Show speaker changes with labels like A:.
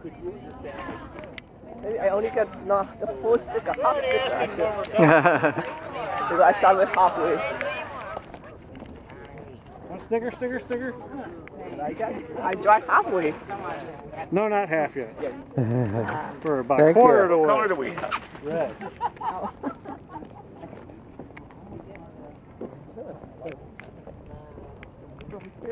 A: Maybe I only get not the full sticker, half sticker actually. Because I start with halfway.
B: One sticker, sticker, sticker.
A: I drive halfway.
B: No, not half yet. We're about
C: Thank
B: a quarter
C: you.
B: of the way.
D: Quarter of the way.
B: Right.